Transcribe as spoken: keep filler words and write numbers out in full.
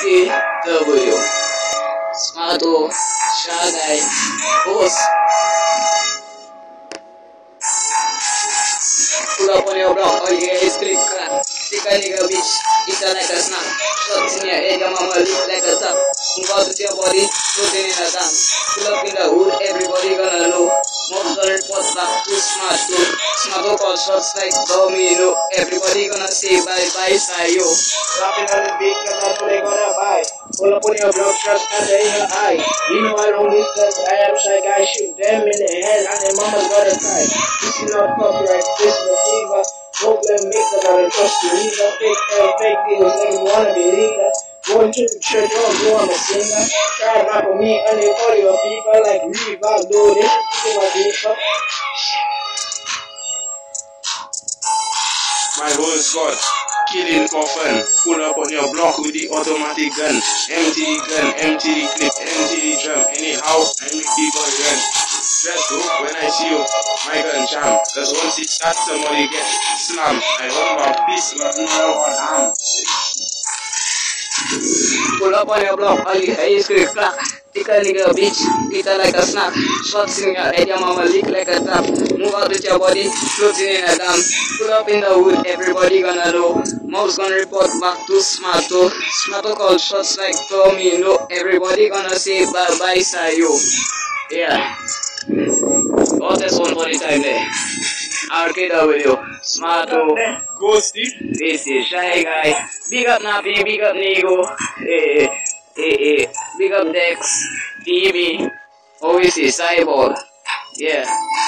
K W. Smarto, Shy Guy, Boss. Pull up on your block, all you get is click clap. Take a nigga bitch, eat her like a snack. Shots in your head, your mama look like a tap. Move out to your body, put it in a dance. Pull up in the hood, everybody gonna know. Mobs gonna report back, too smart too. Smart to call shots like domino. Everybody gonna say bye bye, Sayo. Dropping on the beat, cause I know they gonna buy. Pull up on your block, trust under in your eye. You know I don't miss cause I am Shy Guy. Shoot them in the head and their mama's gonna cry. This is not copyright, this is a fever. Don't let me cause I don't trust you either. Fake hell, fake deals, they wanna be leader. Going to the church, don't know I'm a singer. Try to rap with me and they call you a people like Reebok, dude. This is my people. My whole squad, killing for fun. Pull up on your block with the automatic gun. Empty the gun, empty the clip, empty the drum. Anyhow, I make people run. Stress hope when I see you, my gun jam. Cause once it starts, somebody get slammed. I hope my peace, but no one arm. Pull up on your block, all you hear is click clack. Take a nigga bitch, eat her like a snack. Shots in your head, your mama lick like a tap. Move out with your body, floating in a dam. Pull up in the wood, everybody gonna know. Mobs gonna report back to Smarto. Smarto call shots like domino. Everybody gonna say bye bye, Sayo. Yeah. Oh, that's one for the time there. R K W, Smarto, Ghosty, this is Shy Guy. Big up Nappy, big up Nego. Hey, hey, hey. Big up Dex, T V, always is Cyborg. Yeah.